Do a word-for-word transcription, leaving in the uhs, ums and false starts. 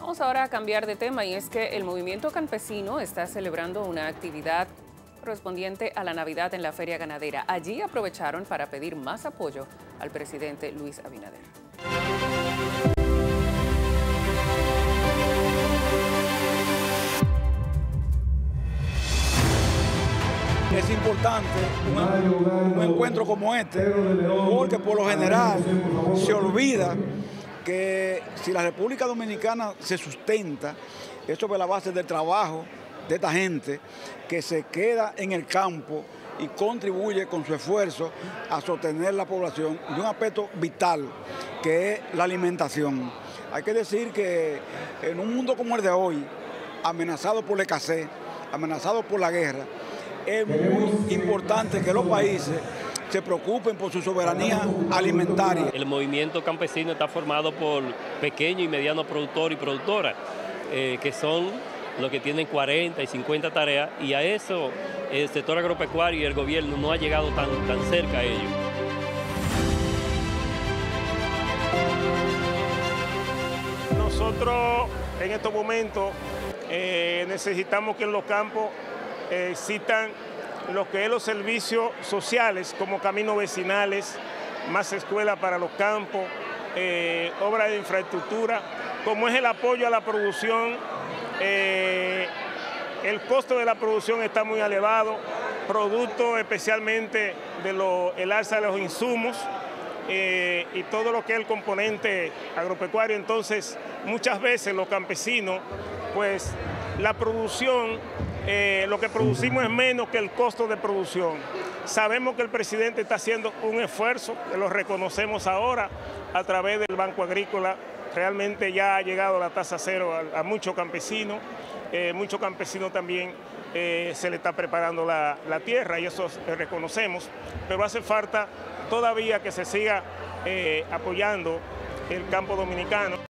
Vamos ahora a cambiar de tema y es que el movimiento campesino está celebrando una actividad correspondiente a la Navidad en la Feria Ganadera. Allí aprovecharon para pedir más apoyo al presidente Luis Abinader. Es importante un, un encuentro como este, porque por lo general se olvida que si la República Dominicana se sustenta, es sobre la base del trabajo de esta gente que se queda en el campo y contribuye con su esfuerzo a sostener la población y un aspecto vital que es la alimentación. Hay que decir que en un mundo como el de hoy, amenazado por la escasez, amenazado por la guerra, es muy importante que los países se preocupen por su soberanía alimentaria. El movimiento campesino está formado por pequeños y medianos productores y productoras, eh, que son los que tienen cuarenta y cincuenta tareas, y a eso el sector agropecuario y el gobierno no ha llegado tan, tan cerca a ellos. Nosotros en estos momentos eh, necesitamos que en los campos eh, existan lo que es los servicios sociales como caminos vecinales, más escuelas para los campos, eh, obras de infraestructura, como es el apoyo a la producción. Eh, el costo de la producción está muy elevado, producto especialmente del alza de los insumos eh, y todo lo que es el componente agropecuario. Entonces, muchas veces los campesinos, pues la producción, eh, lo que producimos es menos que el costo de producción. Sabemos que el presidente está haciendo un esfuerzo, que lo reconocemos ahora a través del Banco Agrícola. Realmente ya ha llegado la tasa cero a, a muchos campesinos, eh, muchos campesinos también eh, se le está preparando la, la tierra y eso eh, reconocemos, pero hace falta todavía que se siga eh, apoyando el campo dominicano.